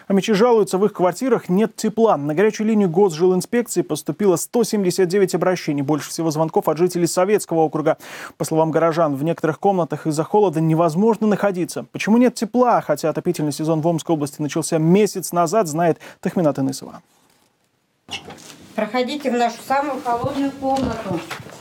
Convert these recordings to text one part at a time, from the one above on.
Омичи жалуются, в их квартирах нет тепла. На горячую линию Госжилинспекции поступило 179 обращений. Больше всего звонков от жителей Советского округа. По словам горожан, в некоторых комнатах из-за холода невозможно находиться. Почему нет тепла, хотя отопительный сезон в Омской области начался месяц назад, знает Тахминат Инысова. Проходите в нашу самую холодную комнату.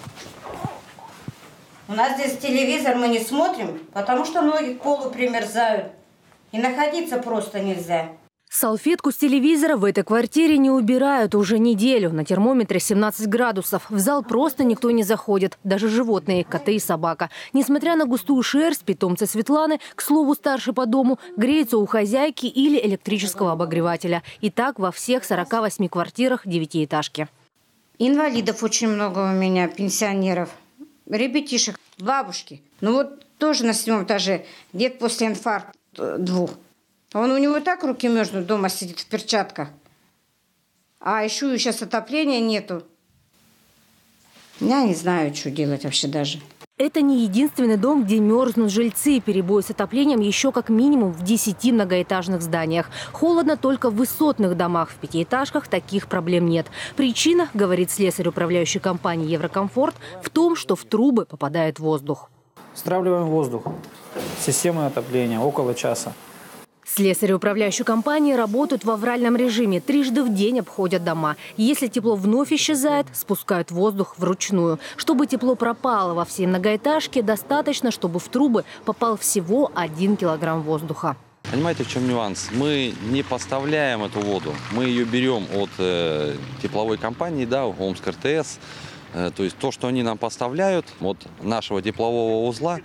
У нас здесь телевизор мы не смотрим, потому что ноги к полу примерзают. И находиться просто нельзя. Салфетку с телевизора в этой квартире не убирают уже неделю. На термометре 17 градусов. В зал просто никто не заходит. Даже животные, коты и собака. Несмотря на густую шерсть, питомцы Светланы, к слову, старше по дому, греются у хозяйки или электрического обогревателя. И так во всех 48 квартирах девятиэтажки. Инвалидов очень много у меня, пенсионеров, ребятишек, бабушки. Ну вот тоже на 7-м этаже дед после инфаркта 2. У него и так руки мерзнут, дома сидит в перчатках. А еще и сейчас отопления нету. Я не знаю, что делать вообще даже. Это не единственный дом, где мерзнут жильцы. Перебои с отоплением еще как минимум в 10 многоэтажных зданиях. Холодно только в высотных домах. В пятиэтажках таких проблем нет. Причина, говорит слесарь управляющей компании «Еврокомфорт», в том, что в трубы попадает воздух. Стравливаем воздух. Система отопления около часа. Слесари управляющей компании работают в авральном режиме. Трижды в день обходят дома. Если тепло вновь исчезает, спускают воздух вручную. Чтобы тепло пропало во всей многоэтажке, достаточно, чтобы в трубы попал всего 1 килограмм воздуха. Понимаете, в чем нюанс? Мы не поставляем эту воду. Мы ее берем от тепловой компании, да, Омск РТС. То есть то, что они нам поставляют от нашего теплового узла,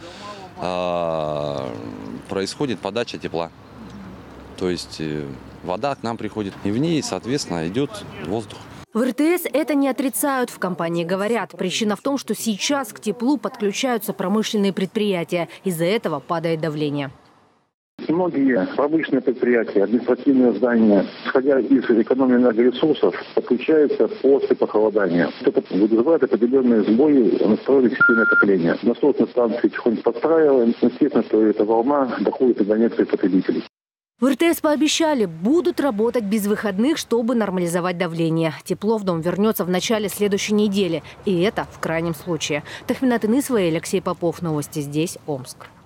происходит подача тепла. То есть вода к нам приходит, и в ней, соответственно, идет воздух. В РТС это не отрицают. В компании говорят, причина в том, что сейчас к теплу подключаются промышленные предприятия. Из-за этого падает давление. Многие промышленные предприятия, административные здания, исходя из экономии энергоресурсов, подключаются после похолодания. Это вызывает определенные сбои в настроенной системе отопления. Насосные станции потихоньку подстраиваем. Естественно, что эта волна доходит до некоторых потребителей. В РТС пообещали, будут работать без выходных, чтобы нормализовать давление. Тепло в дом вернется в начале следующей недели. И это в крайнем случае. Тахминат Инысова и Алексей Попов. Новости здесь, Омск.